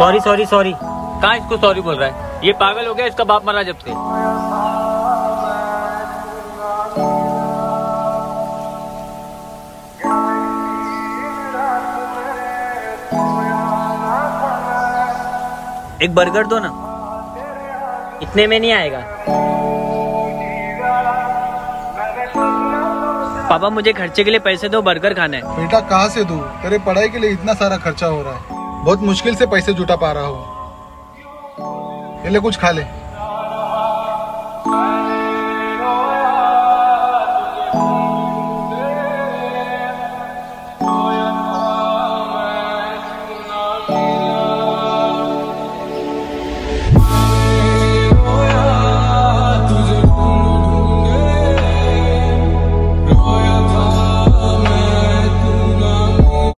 Sorry sorry sorry. कहाँ इसको sorry बोल रहा है? ये पागल हो गया, इसका बाप मरा जब से। एक बर्गर दो ना। इतने में नहीं आएगा। पापा मुझे खर्चे के लिए पैसे दो, बर्गर खाना है। बेटा कहाँ से दूं? तेरे पढ़ाई के लिए इतना सारा खर्चा हो रहा है, बहुत मुश्किल से पैसे जुटा पा रहा हूँ। ये ले कुछ खा ले।